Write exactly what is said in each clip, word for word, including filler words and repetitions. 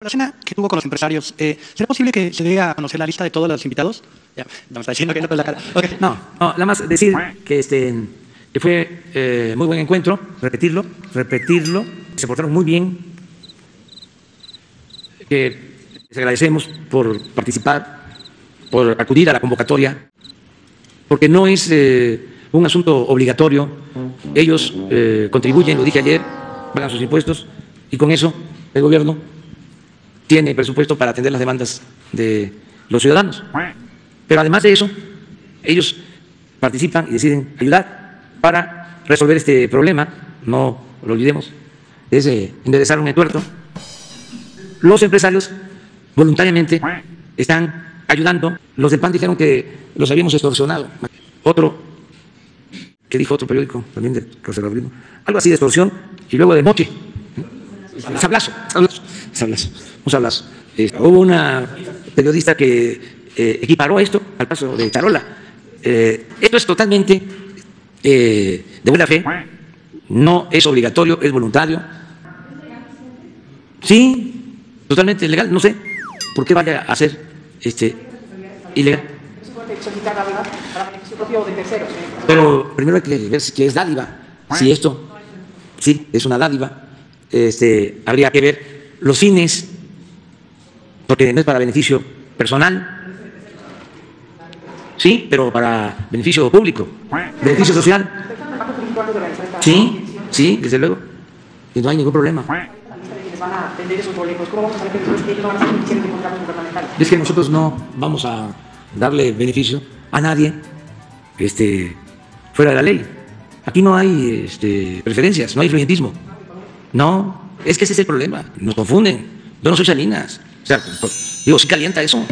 La cena que tuvo con los empresarios, eh, ¿será posible que se dé a conocer la lista de todos los invitados? Ya, me está diciendo que no con la cara. Okay. No, no, nada más decir que, este, que fue eh, muy buen encuentro, repetirlo, repetirlo, se portaron muy bien, que les agradecemos por participar, por acudir a la convocatoria, porque no es eh, un asunto obligatorio, ellos eh, contribuyen, lo dije ayer, pagan sus impuestos y con eso el gobierno tiene presupuesto para atender las demandas de los ciudadanos. Pero además de eso, ellos participan y deciden ayudar para resolver este problema, no lo olvidemos, es eh, enderezar un entuerto. Los empresarios voluntariamente están ayudando. Los del P A N dijeron que los habíamos extorsionado. Otro, que dijo otro periódico, también de conservadurismo, algo así de extorsión y luego de moche. Sablazo, sablazo, sablazo, un sablazo. Eh, hubo una periodista que eh, equiparó esto al caso de Charola. Eh, esto es totalmente eh, de buena fe, no es obligatorio, es voluntario. Sí, totalmente legal, no sé por qué vaya a ser este, ilegal. Pero primero hay que ver si es dádiva, si esto sí es una dádiva. Este, habría que ver los fines, porque no es para beneficio personal, sí, pero para beneficio público, beneficio social. Sí, sí, desde luego, y no hay ningún problema. Es que nosotros no vamos a darle beneficio a nadie este, fuera de la ley. Aquí no hay este, preferencias, no hay influyentismo. No, es que ese es el problema, nos confunden. Yo no soy Salinas, o sea, digo, sí calienta eso.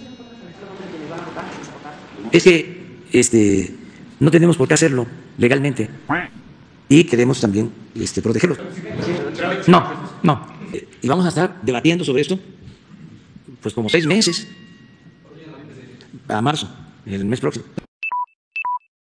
Es que este, no tenemos por qué hacerlo legalmente y queremos también este, protegerlos. No, no. Y vamos a estar debatiendo sobre esto pues como seis meses, a marzo, el mes próximo.